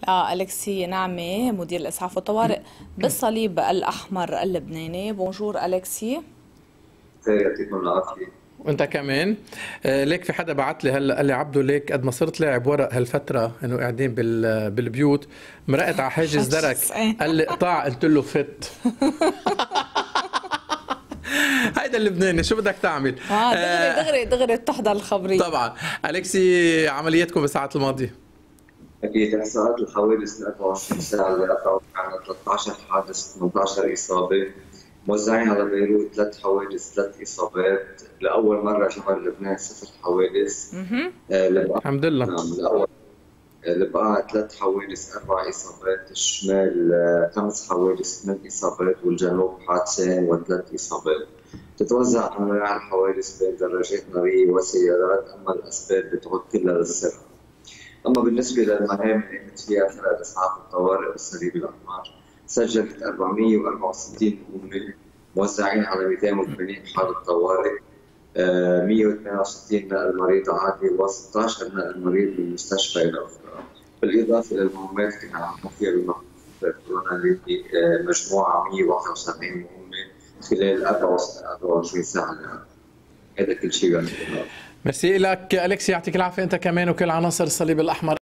أليكسي نعمة، مدير الإسعاف والطوارئ بالصليب الأحمر اللبناني. بونجور أليكسي. خير، يعطيكم العافية. وانت كمان. ليك في حدا بعت لي هلا قال لي عبدو ليك قد ما صرت لاعب ورق هالفتره انه قاعدين بالبيوت مرقت على حاجز درك. قال لي قطاع، قلت له فت. هيدا اللبناني شو بدك تعمل؟ دغري دغري دغري بتحضر الخبرية. طبعا. أليكسي، عملياتكم بالساعات الماضيه؟ أكيد إحصاءات الحوادث ل 24 ساعة اللي قطعوا عنا 13 حادث، 18 إصابة، موزعين على بيروت 3 حوادث 3 إصابات. لأول مرة شمال لبنان 0 حوادث. الحمد لله. نعم، الأول البقاع 3 حوادث 4 إصابات، الشمال 5 حوادث 8 إصابات، والجنوب حادثين و3 إصابات. تتوزع أنواع الحوادث بين دراجات نارية وسيارات، أما الأسباب بتعود كلها للسرعة. أما بالنسبة للمهام اللي قامت فيها فرق إسعاف الطوارئ بالصليب الأحمر، سجلت 464 مهمة موزعين على 280 حالة طوارئ، 168 نقل مريض عادي و16 نقل مريض من المستشفى إلى أخرى. بالإضافة للمهمات كنا عم فيها بمخفف كورونا اللي مجموعة 171 مهمة خلال 24 ساعة. هذا كل شيء. ميرسي لك أليكسي، يعطيك العافية أنت كمان وكل عناصر الصليب الأحمر.